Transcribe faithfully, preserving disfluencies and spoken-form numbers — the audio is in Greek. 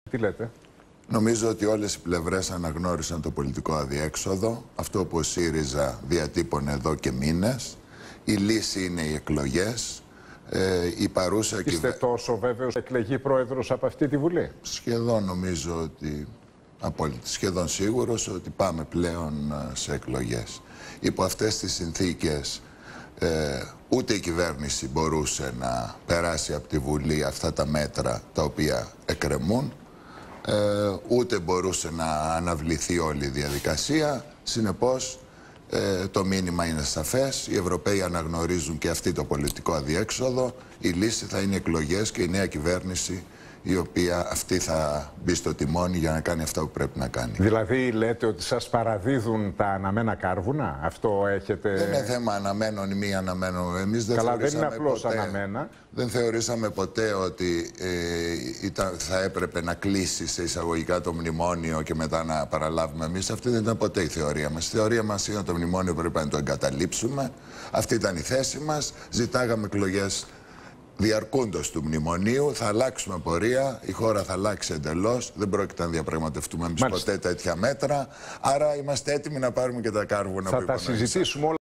Τι λέτε? Νομίζω ότι όλες οι πλευρές αναγνώρισαν το πολιτικό αδιέξοδο, αυτό που ο ΣΥΡΙΖΑ διατύπωνε εδώ και μήνες. Η λύση είναι οι εκλογές. Ε, η παρούσα Είστε κυβε... τόσο βέβαιος εκλεγεί πρόεδρος από αυτή τη Βουλή? Σχεδόν νομίζω ότι, απόλυτα, σχεδόν σίγουρος ότι πάμε πλέον σε εκλογές. Υπό αυτές τις συνθήκες ε, ούτε η κυβέρνηση μπορούσε να περάσει από τη Βουλή αυτά τα μέτρα τα οποία εκκρεμούν. Ε, ούτε μπορούσε να αναβληθεί όλη η διαδικασία. Συνεπώς, ε, το μήνυμα είναι σαφές. Οι Ευρωπαίοι αναγνωρίζουν και αυτοί το πολιτικό αδιέξοδο. Η λύση θα είναι εκλογές και η νέα κυβέρνηση, η οποία αυτή θα μπει στο τιμόνι για να κάνει αυτά που πρέπει να κάνει. Δηλαδή λέτε ότι σας παραδίδουν τα αναμένα κάρβουνα? Αυτό έχετε... Δεν είναι θέμα αναμένων ή μη αναμένων. Εμείς δεν Καλά, δεν είναι απλώς ποτέ, αναμένα. Δεν θεωρήσαμε ποτέ ότι ε, ήταν, θα έπρεπε να κλείσει σε εισαγωγικά το μνημόνιο και μετά να παραλάβουμε εμείς. Αυτή δεν ήταν ποτέ η θεωρία μας. Η θεωρία μας είναι ότι το μνημόνιο πρέπει να το εγκαταλείψουμε. Αυτή ήταν η θέση μας. Ζητάγαμε εκλογές διαρκούντος του μνημονίου. Θα αλλάξουμε πορεία. Η χώρα θα αλλάξει εντελώς. Δεν πρόκειται να διαπραγματευτούμε εμείς ποτέ τέτοια μέτρα. Άρα είμαστε έτοιμοι να πάρουμε και τα κάρβουνα θα που τα συζητήσουμε όλα.